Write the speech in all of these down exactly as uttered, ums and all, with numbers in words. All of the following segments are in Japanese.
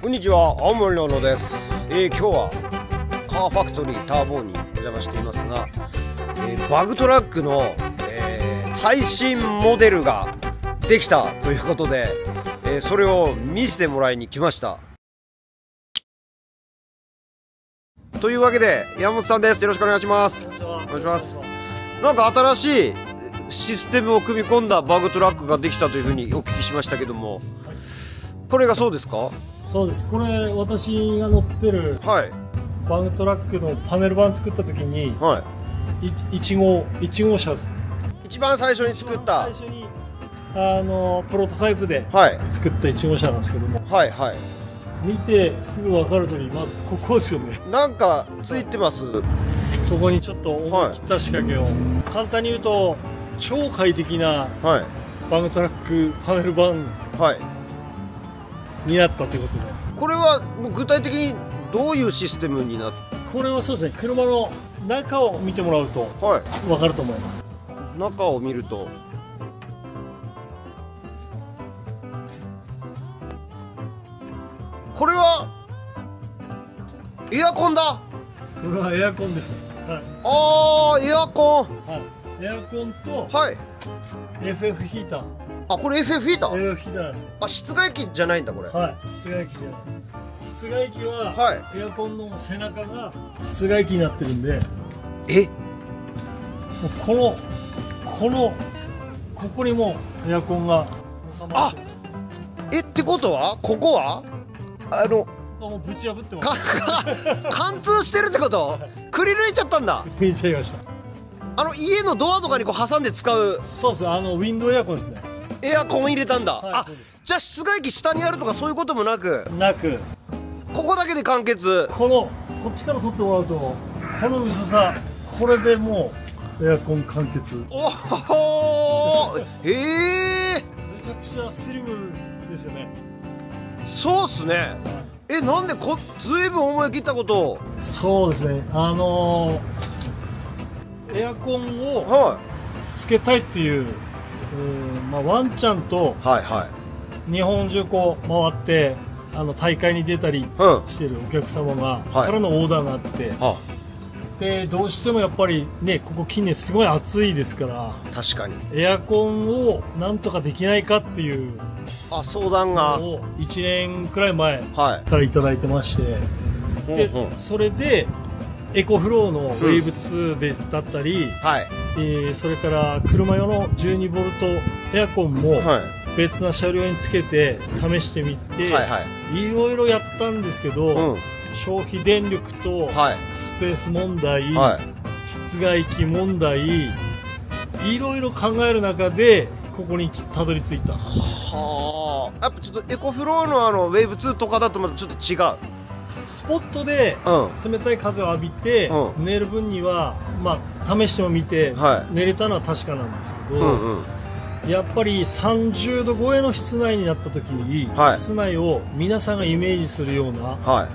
こんにちは、青森の小野です。えー、今日はカーファクトリーターボーにお邪魔していますが、えー、バグトラックの、えー、最新モデルができたということで、えー、それを見せてもらいに来ました。というわけで山本さんです。よろしくお願いします。お願いします。なんか新しいシステムを組み込んだバグトラックができたというふうにお聞きしましたけども、これがそうですか？ そうです。これ私が乗ってるバグトラックのパネル版作った時に、はい、いち号いち号車です。 一番最初に作った最初にあのプロトタイプで作ったいち号車なんですけども、はいはい、見てすぐ分かる通り、まずここですよね。 なんかついてます。 ここにちょっと思い切った仕掛けを、はい、簡単に言うと超快適なバグトラックパネル版になったということで、 これは具体的にどういうシステムになって？ これはそうですね、車の中を見てもらうと分かると思います。 はい、中を見るとこれはエアコンだ。 これはエアコンですね。はい、 ああ、エアコン、 はい、エアコンと、 はい、 エフエフ ヒーター。 あ、これ エフエフ ヒーター？ エフエフ ヒーターです。 あ、室外機じゃないんだこれ。 はい、室外機じゃないです。室外機は、はい、エアコンの背中が室外機になってるんで、 え、 このこのここにもエアコンが収まってる。 えってことはここはあのもうぶち破ってます。 貫通してるってこと？くり抜いちゃったんだ。 くり抜いちゃいました。 あの家のドアとかにこう挟んで使う。 そうです。あのウィンドウエアコンですね。 エアコン入れたんだ。はい、あ、 そうです。 じゃあ室外機下にあるとかそういうこともなくなく、 ここだけで完結。 このこっちから取ってもらうと、この薄さ、これでもうエアコン完結。 おお、へえ、 めちゃくちゃスリムですよね。 そうっすね。はい、え、なんでこずいぶん思い切ったことを。 そうですね、あのー、エアコンをつけたいっていう、はい、まあ、ワンちゃんと日本中こう回ってあの大会に出たりしてるお客様が、はい、からのオーダーがあって、はい、でどうしてもやっぱりね、ここ近年すごい暑いですから、確かにエアコンをなんとかできないかっていうあ相談がいちねんくらい前からいただいてまして、はい、で、うんうん、それでエコフローのウェーブツーでだったり、うん、はい、えー、それから車用のじゅうにボルトエアコンも別な車両につけて試してみて、はいはい、いろいろやったんですけど、うん、消費電力とスペース問題、はい、室外機問題、いろいろ考える中でここにたどり着いた。 はあ、やっぱちょっとエコフローのあのウェーブツーとかだとまたちょっと違う。 スポットで冷たい風を浴びて、うん、寝る分には、まあ、試しても見て、はい、寝れたのは確かなんですけど、うんうん、やっぱりさんじゅうど超えの室内になった時に、はい、室内を皆さんがイメージするような、はい、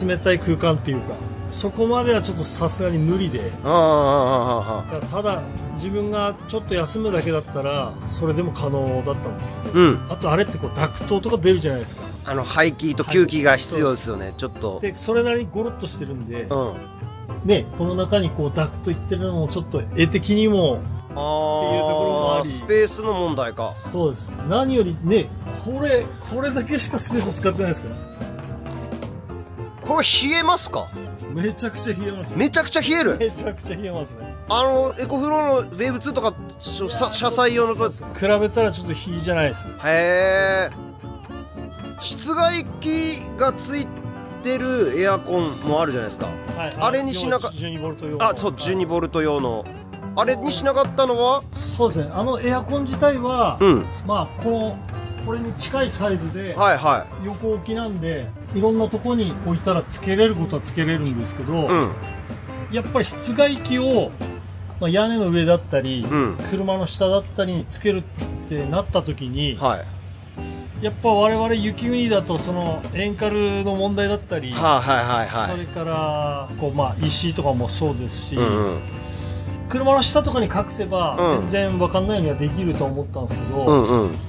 冷たい空間っていうか、そこまではちょっとさすがに無理で、ただ自分がちょっと休むだけだったらそれでも可能だったんですけど、うん、あとあれってこうダクトとか出るじゃないですか。 あの排気と吸気が必要ですよね。ちょっとでそれなりにゴロッとしてるんで、うん、ね、この中にこうダクトいってるのもちょっと絵的にもっていうところもあり、 スペースの問題か。 そうです。何よりね、これこれだけしかスペース使ってないですから。 これ冷えますか？ めちゃくちゃ冷えますね。 めちゃくちゃ冷える。 めちゃくちゃ冷えますね。 あのエコフローのウェーブツーとか車載用のと比べたらちょっと冷えじゃないです。 へえ。室外機がついてるエアコンもあるじゃないですか。はい、あれにしなかった。じゅうにボルト用。あ、そう、じゅうにボルト用の。あれにしなかったのは？そうですね。あのエアコン自体は、うん、まあこのこれに近いサイズで、はいはい、横置きなんでいろんなとこに置いたらつけれることはつけれるんですけど、うん、やっぱり室外機を、まあ、屋根の上だったり、うん、車の下だったりにつけるってなった時に、はい、やっぱ我々雪国だとそのエンカルの問題だったり、それからこう、まあ、石とかもそうですし、うんうん、車の下とかに隠せば全然分かんないようにはできると思ったんですけど、うんうん、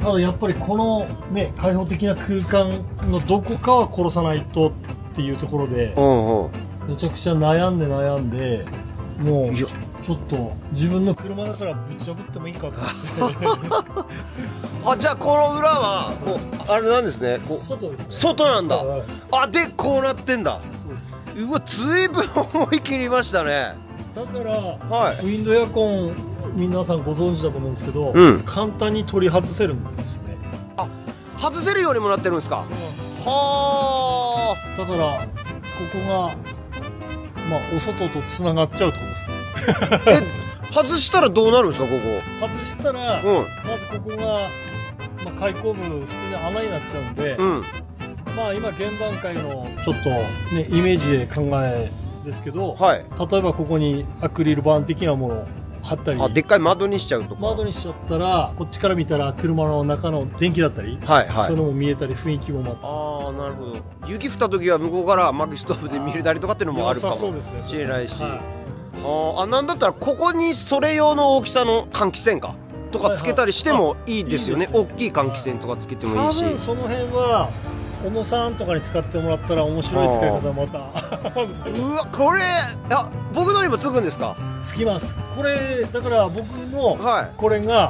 ただやっぱりこのね開放的な空間のどこかは殺さないとっていうところで、うんうん、めちゃくちゃ悩んで悩んで、もうちょっと自分の車だからぶち破ってもいいかと思ってあ、じゃあこの裏はこうあれなんですね、こう外ですね。 外なんだ、はい、あ、でこうなってんだ。そうです。うわ、ずいぶん思い切りましたね。 だから、はい、ウィンドエアコン皆さんご存知だと思うんですけど、うん、簡単に取り外せるんですよね。 あ、外せるようにもなってるんですか。はあ。だからここがまあお外とつながっちゃうってことですね。 え、外したらどうなるんですか、ここ。 外したら、うん、まずここが、まあ、開口部普通に穴になっちゃうんで、うん、まあ今現段階のちょっとねイメージで考えですけど、はい、例えばここにアクリル板的なものを貼ったり、 あ、でっかい窓にしちゃうとか。 窓にしちゃったらこっちから見たら車の中の電気だったり、はいはい、そういうのも見えたり雰囲気もまた、 ああ、なるほど。雪降った時は向こうから薪ストーブで見れたりとかっていうのもあるかもしれないし、ああ、なんだったらここにそれ用の大きさの換気扇かとかつけたりしてもいいですよね。大きい換気扇とかつけてもいいし、 多分その辺は小野さんとかに使ってもらったら面白い使い方またうわ、これ、あ、僕のにもつくんですか。 つきます。これだから僕のこれが、はい、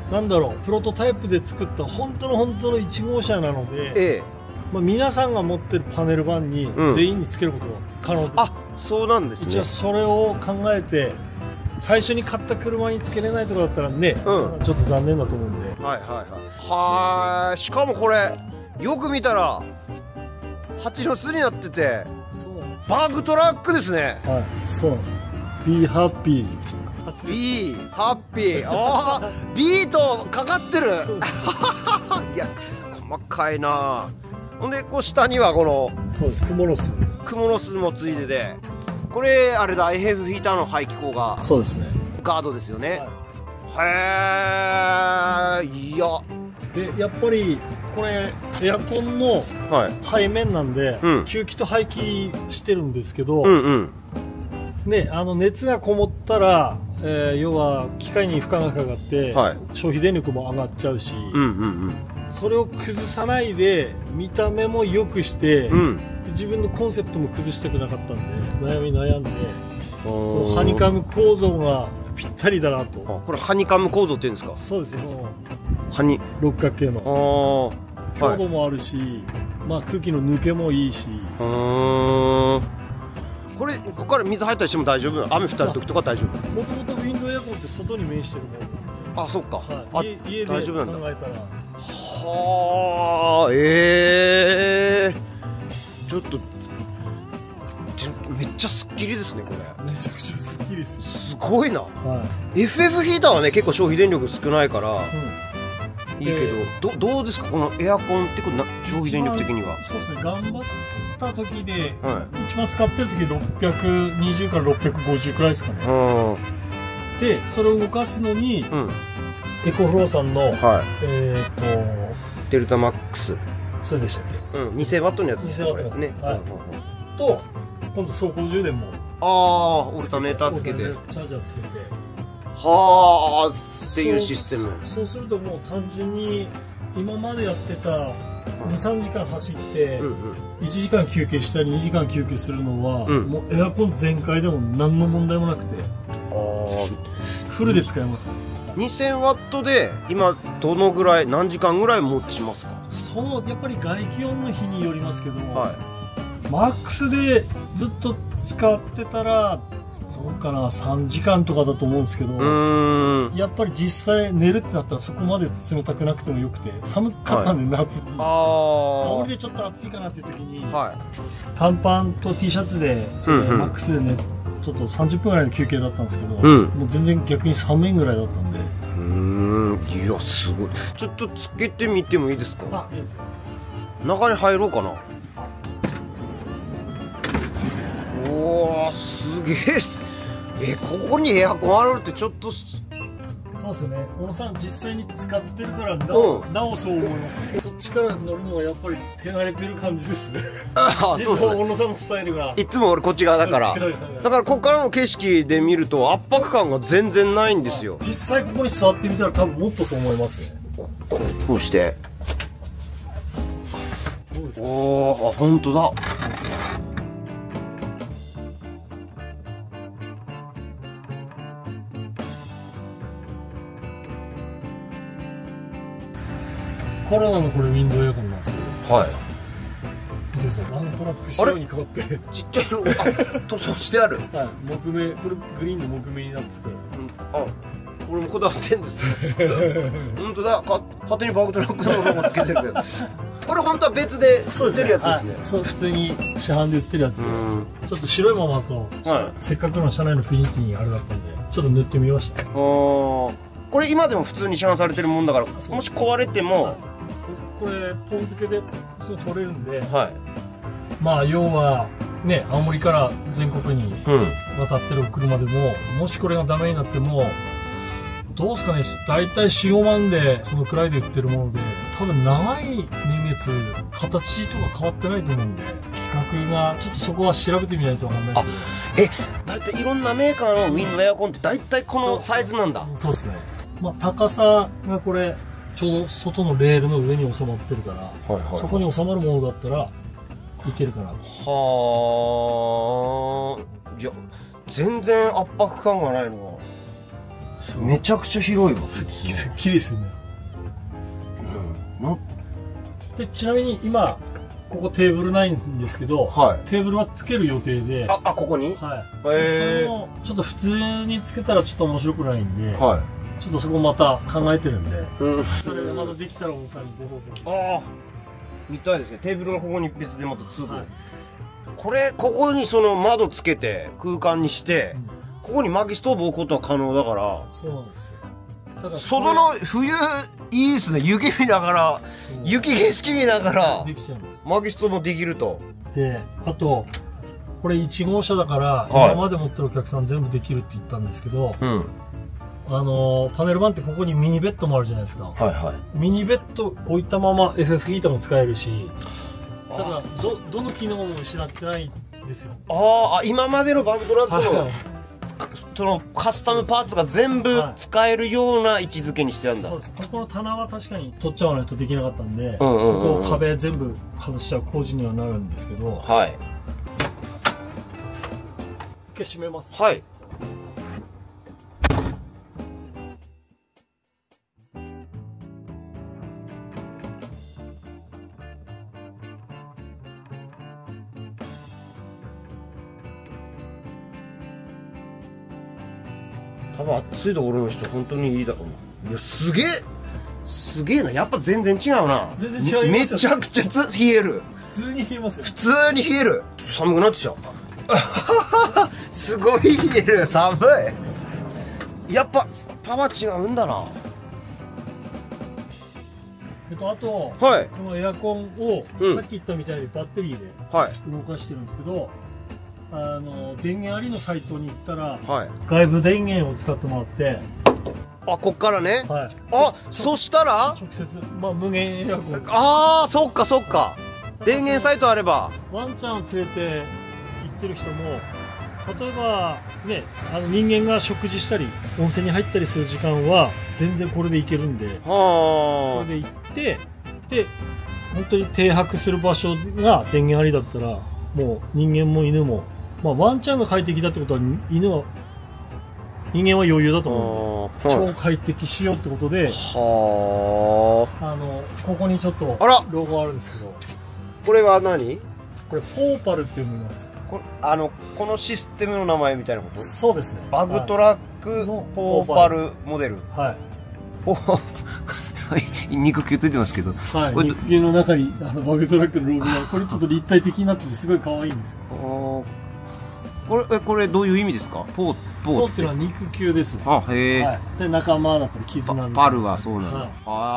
なんだろう、プロトタイプで作った本当の本当のいち号車なので、ええ、まあ、皆さんが持ってるパネル板に全員につけることが可能です、うん、 あ、そうなんですね。 一応それを考えて最初に買った車につけれないとかだったらね、うん、ちょっと残念だと思うんで、 はいはいはいはい。しかもこれよく見たら蜂の巣になってて、バーグトラックですね。 はい、そうなんです。Be happy。 Be happy。ああ、B とかかってる。いや、細かいな。ほんでこう下にはこの、 そうです、クモの巣。 クモの巣もついでて、これあれだ、エフエフヒーターの排気口が、 そうですね。 ガードですよね。はい、へえ、いや。 でやっぱりこれエアコンの背面なんで、はい、うん、吸気と排気してるんですけど、うんうん、ね、あの熱がこもったら、えー、要は機械に負荷がかかって、はい、消費電力も上がっちゃうし、うんうんうん、それを崩さないで見た目も良くして、うん、自分のコンセプトも崩したくなかったんで悩み悩んで、ハニカム構造がぴったりだなと。 あ、これハニカム構造っていうんですか。 そうですよ。 ハニ六角形の強度もあるし、はい、まあ空気の抜けもいいし。うん、 これここから水入ったりしても大丈夫。雨降った時とか大丈夫。 もともとウィンドウエアコンって外に面してるもの。あ、そっか、 はい、家, 家で考えたら。 はあ、ええー、ちょっとめっちゃスッキリですね、これ。 めちゃくちゃスッキリです。 すごいな。はい、エフエフ ヒーターはね結構消費電力少ないから、うん、いいけど、どどうですかこのエアコンってこれな消費電力的には。 そうですね、頑張った時で、はい、一番使ってる時ろっぴゃくにじゅうからろっぴゃくごじゅうくらいですかね。うん、でそれを動かすのに、うん、エコフローさんの、はい、えっとデルタマックス、 それでしたっけ。 うん、にせんワットのやつですね。 にせんワットのやつ、はい、と今度走行充電も、 ああ、オルタネーターつけて、 チャージャーつけて、 はあっていうシステム。 そうするともう単純に今までやってたにさんじかん走っていちじかん休憩したりにじかん休憩するのは、うん、もうエアコン全開でも何の問題もなくて、あフルで使えます。 にせんワットで今どのぐらい何時間ぐらい持ちますか。 そのやっぱり外気温の日によりますけど、はい、マックスでずっと使ってたらどうかな、さんじかんとかだと思うんですけど、やっぱり実際寝るってなったらそこまで冷たくなくてもよくて、寒かったんで、はい、夏に煽りでちょっと暑いかなっていう時に、はい、短パンと T シャツで、うんうん、マックスでねちょっとさんじゅっぷんぐらいの休憩だったんですけど、うん、もう全然逆に寒いぐらいだったんで、 うーん、いやすごい。ちょっとつけてみてもいいですか。 あ、いいですよ。 中に入ろうかな。おー、すげえ。え、ここにエアコンあるってちょっと。 そうですよね。小野さん実際に使ってるからなお、うん、なおそう思いますね。そっちから乗るのはやっぱり手慣れてる感じですね。ああ、そうですね。小野さんのスタイルが。 いつも俺こっち側だから。だからここからの景色で見ると圧迫感が全然ないんですよ。 実際ここに座ってみたら多分もっとそう思いますね。 ここうしておお、あ、本当だ。 コロナのこれウィンドウエアコンなんですけど、はい、見てください。ワントラック仕様に変わってちっちゃいのが塗装してある。 はい、木目、これグリーンの木目になってて、 うん、あ、これもこだわってんですね。本当だ、か勝手にバグトラックのロゴつけてるけどこれ本当は別で売ってるやつですね。 そう、普通に市販で売ってるやつです。ちょっと白いままだと、はい、せっかくの車内の雰囲気にあれだったんでちょっと塗ってみました。あ、 これ今でも普通に市販されてるもんだから、もし壊れても、はい、 これポン付けですぐ取れるんで、はい、まあ要はね、青森から全国に渡ってる車でも、うん、もしこれがダメになってもどうですかね、大体よん、ごまんでそのくらいで売ってるもので、多分長い年月形とか変わってないと思うんで、規格がちょっとそこは調べてみないと分かんないですけど。 え、大体いろんなメーカーのウィンドウエアコンって大体このサイズなんだ。 そうですね。まあ高さがこれちょうど外のレールの上に収まってるから、はいはいはい、そこに収まるものだったらいけるかなと。 はあ、いや全然圧迫感がないのはめちゃくちゃ広いわ。 すっきりですよね。うん、でちなみに今ここテーブルないんですけど、はい、テーブルはつける予定で。 あ、あ、ここに、 はい、それもちょっと普通につけたらちょっと面白くないんで、はい、ちょっとそこまた考えてるんで、うん、それがまたできたら大さんにご報告して。ああ、 見たいですね。テーブルがここに別でまたつく、はい、これここにその窓つけて空間にして、うん、ここに薪ストーブ置くことは可能だから。 そうなんですよ。 だから外の冬いいですね。雪見ながら、雪景色見ながらできちゃいます。 薪ストーブもできると。 で、あとこれいち号車だから、はい、今まで持ってるお客さん全部できるって言ったんですけど、うん、あのパネル板ってここにミニベッドもあるじゃないですか。はいはい、ミニベッド置いたまま エフエフ ヒーターも使えるし、ただ ど, どの機能も失ってないんですよ。 ああ、今までのバグトラックの、はい、そのカスタムパーツが全部使えるような位置づけにしてあるんだ。 そうです。ここの棚は確かに取っちゃわないとできなかったんで、ここ壁全部外しちゃう工事にはなるんですけど、はい。一回閉めます。 はい。多分暑いところの人本当にいいだろうな。いや、すげえすげえな。やっぱ全然違うな。 全然違いますよ。 めちゃくちゃつ冷える。 普通に冷えますよ。 普通に冷える。寒くなってきちゃう。すごい冷える。寒い。やっぱパワー違うんだな。 えっと、あと、 はい、 このエアコンを、うん、さっき言ったみたいにバッテリーで動かしてるんですけど、あの電源ありのサイトに行ったら、はい、外部電源を使ってもらって、 あ、こっからね、はい、あ、そしたら直接、まあ、無限エアコン。 ああ、そっかそっか。電源サイトあればワンちゃんを連れて行ってる人も、例えばね、あの人間が食事したり温泉に入ったりする時間は全然これで行けるんで、これで行ってで本当に停泊する場所が電源ありだったら、もう人間も犬も、まあ、ワンちゃんが快適だってことは犬は人間は余裕だと思うので、超快適しようってことで、はあのここにちょっとロゴあるんですけど、 これは何？ これポーパルって読みます。 これあのこのシステムの名前みたいなこと？ そうですね。 バグトラックポーパルモデル。はい。肉球ついてますけど、 はい、肉球の中にあのバグトラックのロゴがこれちょっと立体的になっててすごい可愛いんですよ。 これこれどういう意味ですか？ポーポーっていうのは肉球ですね。 あ、へえ、はい。 で仲間だったり絆みたいな。 パルはそうなの。はい、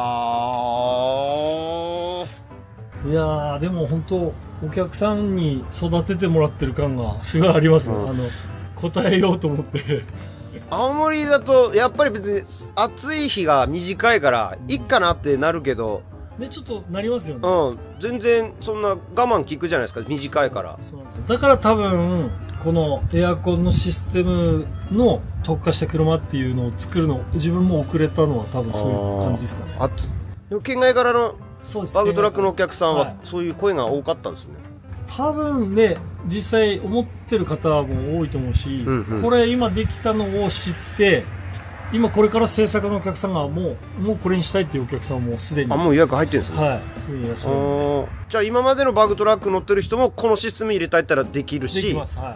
ああ。いやー、でも本当お客さんに育ててもらってる感がすごいありますね。うん、あの答えようと思って。 青森だとやっぱり別に暑い日が短いからいっかなってなるけど、 でちょっとなりますよね。 うん、全然そんな我慢効くじゃないですか、短いから。 そうなんですよ。だから多分このエアコンのシステムの特化した車っていうのを作るの自分も遅れたのは多分そういう感じですかね。 あでも県外からのバグトラックのお客さんはそういう声が多かったんですね。 多分ね、実際思ってる方も多いと思うし、うんうん、これ今できたのを知って今これから制作のお客さんがもうもうこれにしたいっていうお客さんもすでに、 あ、もう予約入ってるんですね。 はい、すでにいらっしゃる。 じゃあ今までのバグトラック乗ってる人もこのシステム入れたいったらできるし、 できます、はい、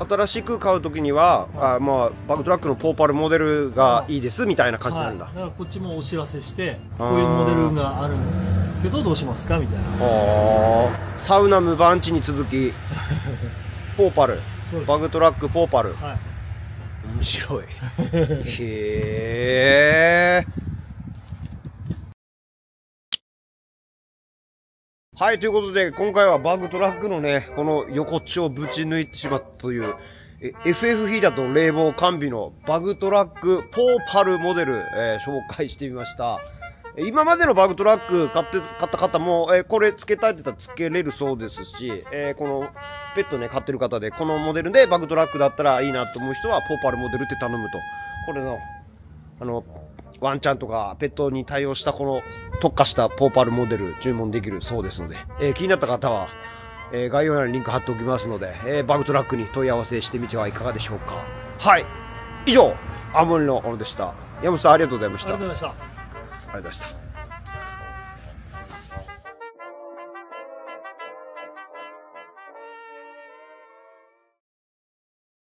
新しく買うときには、はい、あまあ、バグトラックのポーパルモデルがいいですみたいな感じなんだ。はい、 だからこっちもお知らせしてこういうモデルがあるけどどうしますかみたいな。 サウナ無番地に続きポーパル、バグトラックポーパル、はい、面白い。へー。はい、ということで、今回はバグトラックのね、この横っちょをぶち抜いてしまったという、エフエフ ヒーターと冷房完備のバグトラックポーパルモデル、えー、紹介してみました。今までのバグトラック買って、買った方も、えー、これ付けたいって言ったら付けれるそうですし、えー、このペットね、飼ってる方で、このモデルでバグトラックだったらいいなと思う人は、ポーパルモデルって頼むと。これの、あの、ワンちゃんとかペットに対応したこの特化したポーパルモデル注文できるそうですので、えー、気になった方は、えー、概要欄にリンク貼っておきますので、えー、バグトラックに問い合わせしてみてはいかがでしょうか。はい。以上、青森の小野でした。山本さんありがとうございました。 ありがとうございました。 ありがとうございました。